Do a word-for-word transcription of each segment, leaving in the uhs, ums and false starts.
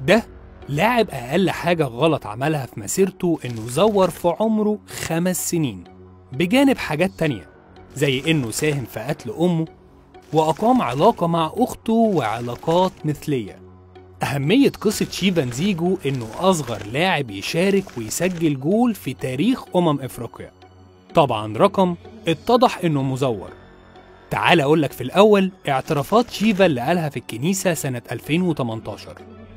ده لاعب أقل حاجة غلط عملها في مسيرته إنه زور في عمره خمس سنين، بجانب حاجات تانية زي إنه ساهم في قتل أمه وأقام علاقة مع أخته وعلاقات مثلية. أهمية قصة شيفان زيجو إنه أصغر لاعب يشارك ويسجل جول في تاريخ أمم إفريقيا، طبعاً رقم اتضح إنه مزور. تعال أقولك في الأول اعترافات شيفا اللي قالها في الكنيسة سنة ألفين وتمنتاشر.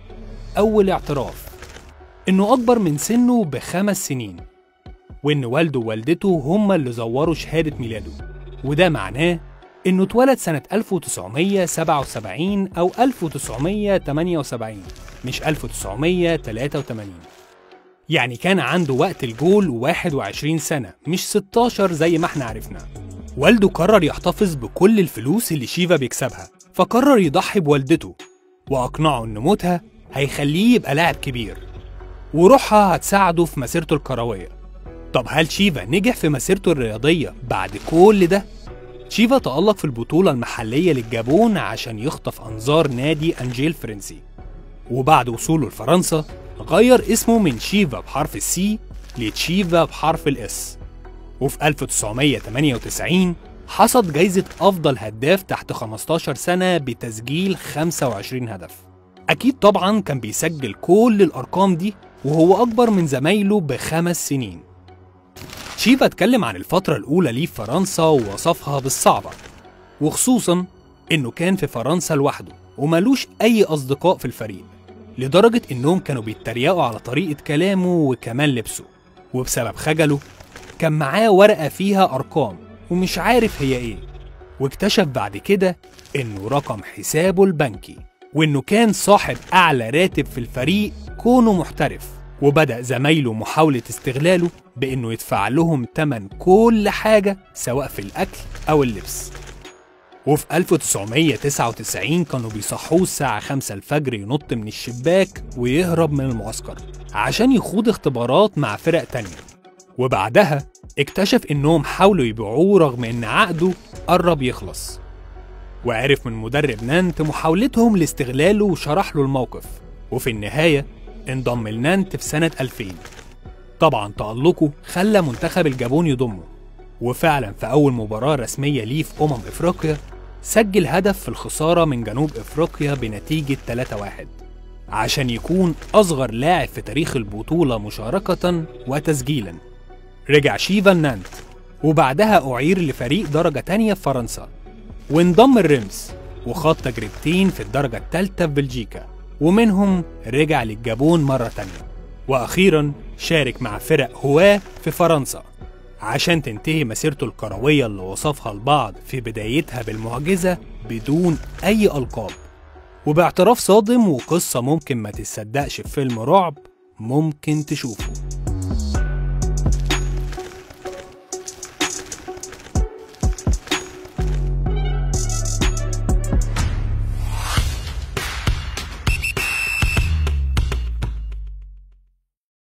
أول اعتراف إنه أكبر من سنه بخمس سنين، وإن والده ووالدته هما اللي زوروا شهادة ميلاده، وده معناه إنه اتولد سنة ألف وتسعمية سبعة وسبعين أو ألف وتسعمية تمنية وسبعين مش ألف وتسعمية تلاتة وتمانين، يعني كان عنده وقت الجول واحد وعشرين سنة مش ستاشر زي ما احنا عرفنا. والده قرر يحتفظ بكل الفلوس اللي شيفا بيكسبها، فقرر يضحي بوالدته وأقنعه إن موتها هيخليه يبقى لاعب كبير وروحها هتساعده في مسيرته الكروية. طب هل شيفا نجح في مسيرته الرياضية بعد كل ده؟ شيفا تألق في البطولة المحلية للجابون عشان يخطف أنظار نادي أنجيل فرنسي، وبعد وصوله لفرنسا غير اسمه من شيفا بحرف السي لتشيفا بحرف الاس، وفي ألف وتسعمية تمنية وتسعين حصد جايزة أفضل هداف تحت خمستاشر سنة بتسجيل خمسة وعشرين هدف. أكيد طبعاً كان بيسجل كل الأرقام دي وهو أكبر من زمايله بخمس سنين. شيفا اتكلم عن الفترة الأولى ليه في فرنسا ووصفها بالصعبة، وخصوصاً إنه كان في فرنسا لوحده ومالوش أي أصدقاء في الفريق، لدرجة إنهم كانوا بيتريقوا على طريقة كلامه وكمان لبسه، وبسبب خجله كان معاه ورقة فيها أرقام ومش عارف هي إيه، واكتشف بعد كده إنه رقم حسابه البنكي، وإنه كان صاحب أعلى راتب في الفريق كونه محترف. وبدأ زمايله محاولة استغلاله بإنه يدفع لهم تمن كل حاجة سواء في الأكل أو اللبس. وفي ألف وتسعمية تسعة وتسعين كانوا بيصحوه الساعة خمسة الفجر ينط من الشباك ويهرب من المعسكر عشان يخوض اختبارات مع فرق تانية، وبعدها اكتشف إنهم حاولوا يبيعوه رغم إن عقده قرب يخلص، وعرف من مدرب نانت محاولتهم لاستغلاله وشرح له الموقف، وفي النهاية انضم لنانت في سنة ألفين. طبعا تألقه خلى منتخب الجابون يضمه، وفعلا في أول مباراة رسمية ليه في أمم إفريقيا سجل هدف في الخسارة من جنوب إفريقيا بنتيجة تلاتة واحد عشان يكون أصغر لاعب في تاريخ البطولة مشاركة وتسجيلا. رجع شيفا نانت وبعدها أعير لفريق درجة تانية في فرنسا، وانضم الرمز وخاض تجربتين في الدرجة الثالثة في بلجيكا، ومنهم رجع للجابون مرة تانية، وأخيرا شارك مع فرق هواه في فرنسا عشان تنتهي مسيرته الكروية اللي وصفها البعض في بدايتها بالمعجزة بدون أي ألقاب، وباعتراف صادم وقصة ممكن ما تصدقش في فيلم رعب ممكن تشوفه.